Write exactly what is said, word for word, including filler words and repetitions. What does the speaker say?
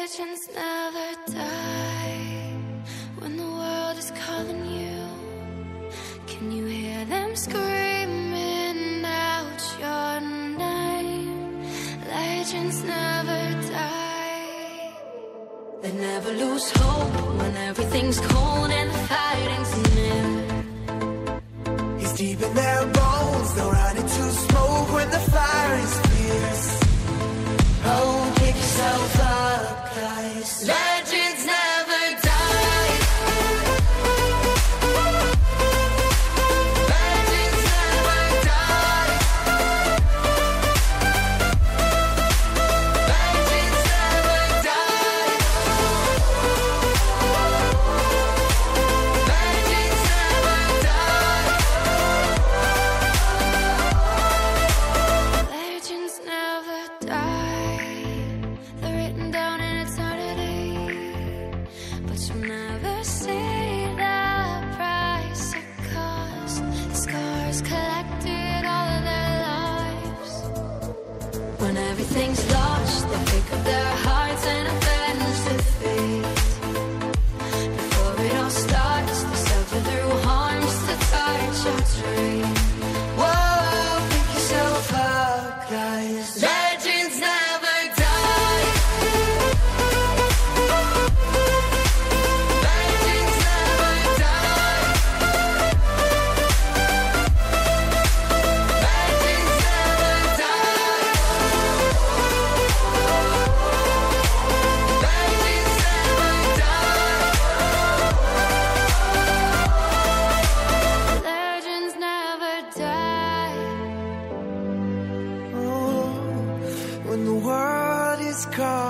Legends never die. When the world is calling you, can you hear them screaming out your name? Legends never die. They never lose hope when everything's cold and the fighting's near. It's deep in their bones, they'll run into smoke when the fire is fierce. Oh, pick yourself up, guys. Legends never die. Legends never die. Legends never die. Legends never die. Legends never die. They're written down in eternity, but you'll never see the price it cost. The scars collected all of their lives. When everything's lost, they pick up their hearts and avenge defeat. Before it all starts, they suffer through harms to touch your dream. Whoa, pick yourself up, guys. Legends never die. Legends never die. Legends never die. Legends never die. Legends never die. Oh, when the world is calling.